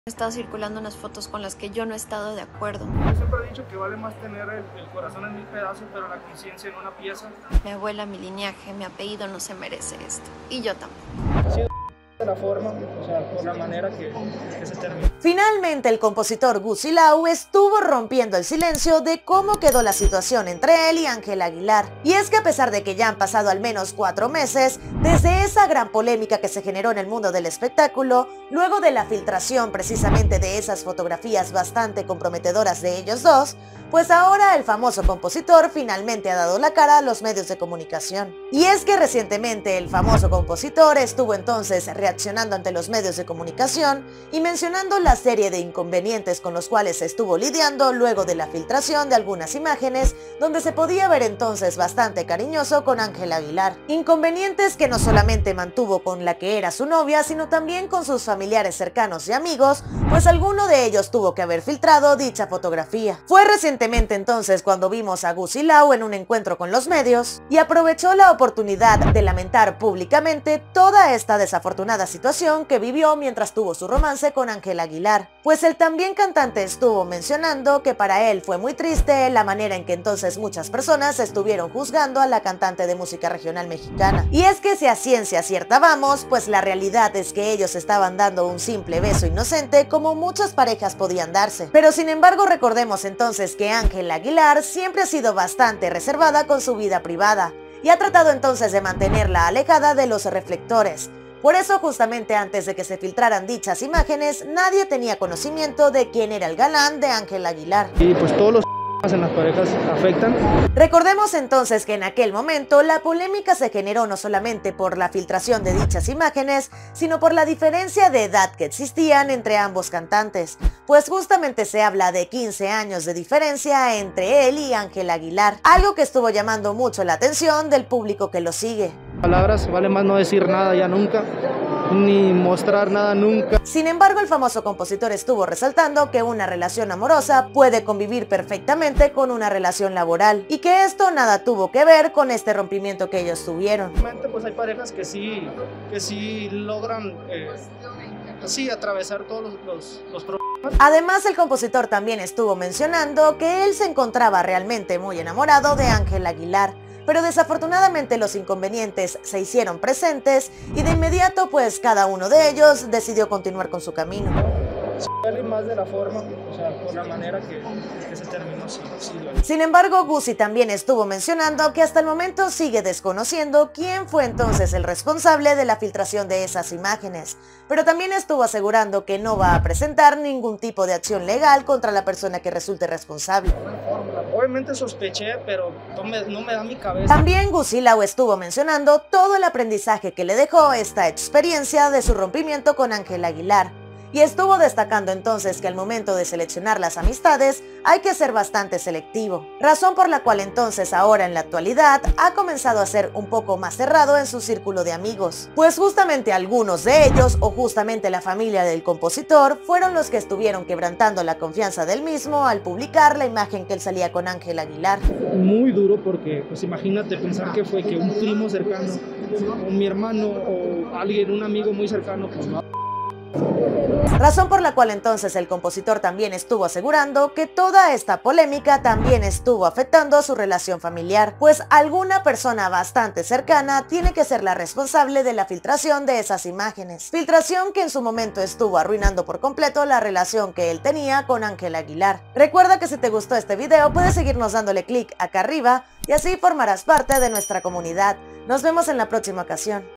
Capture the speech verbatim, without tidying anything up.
Estado circulando unas fotos con las que yo no he estado de acuerdo. Yo siempre he dicho que vale más tener el, el corazón en mil pedazos, pero la conciencia en una pieza. Mi abuela, mi linaje, mi apellido no se merece esto. Y yo tampoco. Sí, de la forma, o sea, por la manera que, que se terminó. Finalmente, el compositor Gusi Lau estuvo rompiendo el silencio de cómo quedó la situación entre él y Ángel Aguilar. Y es que a pesar de que ya han pasado al menos cuatro meses desde esa gran polémica que se generó en el mundo del espectáculo, luego de la filtración precisamente de esas fotografías bastante comprometedoras de ellos dos, pues ahora el famoso compositor finalmente ha dado la cara a los medios de comunicación. Y es que recientemente el famoso compositor estuvo entonces reaccionando ante los medios de comunicación y mencionando la serie de inconvenientes con los cuales estuvo lidiando luego de la filtración de algunas imágenes donde se podía ver entonces bastante cariñoso con Ángel Aguilar. Inconvenientes que no solamente mantuvo con la que era su novia, sino también con sus familiares cercanos y amigos, pues alguno de ellos tuvo que haber filtrado dicha fotografía. Fue recientemente entonces cuando vimos a Gusi Lau en un encuentro con los medios y aprovechó la oportunidad de lamentar públicamente toda esta desafortunada situación que vivió mientras tuvo su romance con Ángel Aguilar, pues el también cantante estuvo mencionando que para él fue muy triste la manera en que entonces muchas personas estuvieron juzgando a la cantante de música regional mexicana. Y es que si a ciencia cierta vamos, pues la realidad es que ellos estaban dando un simple beso inocente como muchas parejas podían darse. Pero sin embargo recordemos entonces que Ángel Aguilar siempre ha sido bastante reservada con su vida privada y ha tratado entonces de mantenerla alejada de los reflectores. Por eso justamente antes de que se filtraran dichas imágenes, nadie tenía conocimiento de quién era el galán de Ángel Aguilar. Y pues todos los en las parejas afectan. Recordemos entonces que en aquel momento la polémica se generó no solamente por la filtración de dichas imágenes, sino por la diferencia de edad que existían entre ambos cantantes, pues justamente se habla de quince años de diferencia entre él y Ángel Aguilar, algo que estuvo llamando mucho la atención del público que lo sigue. Palabras, vale más no decir nada ya nunca, ni mostrar nada nunca. Sin embargo, el famoso compositor estuvo resaltando que una relación amorosa puede convivir perfectamente con una relación laboral y que esto nada tuvo que ver con este rompimiento que ellos tuvieron. Pues hay parejas que sí, que sí logran eh, así atravesar todos los, los, los problemas. Además, el compositor también estuvo mencionando que él se encontraba realmente muy enamorado de Ángel Aguilar, pero desafortunadamente los inconvenientes se hicieron presentes y de inmediato pues cada uno de ellos decidió continuar con su camino. Duele más de la forma, o sea, por la manera que, que se terminó, sí, sí duele. Sin embargo, Gusi también estuvo mencionando que hasta el momento sigue desconociendo quién fue entonces el responsable de la filtración de esas imágenes, pero también estuvo asegurando que no va a presentar ningún tipo de acción legal contra la persona que resulte responsable. Obviamente sospeché, pero no me, no me da mi cabeza. También Gusi Lau estuvo mencionando todo el aprendizaje que le dejó esta experiencia de su rompimiento con Ángel Aguilar. Y estuvo destacando entonces que al momento de seleccionar las amistades hay que ser bastante selectivo, razón por la cual entonces ahora en la actualidad ha comenzado a ser un poco más cerrado en su círculo de amigos, pues justamente algunos de ellos o justamente la familia del compositor fueron los que estuvieron quebrantando la confianza del mismo al publicar la imagen que él salía con Ángel Aguilar. Muy duro porque pues imagínate pensar que fue que un primo cercano o mi hermano o alguien, un amigo muy cercano pues no. Razón por la cual entonces el compositor también estuvo asegurando que toda esta polémica también estuvo afectando su relación familiar, pues alguna persona bastante cercana tiene que ser la responsable de la filtración de esas imágenes. Filtración que en su momento estuvo arruinando por completo la relación que él tenía con Ángel Aguilar. Recuerda que si te gustó este video puedes seguirnos dándole clic acá arriba y así formarás parte de nuestra comunidad. Nos vemos en la próxima ocasión.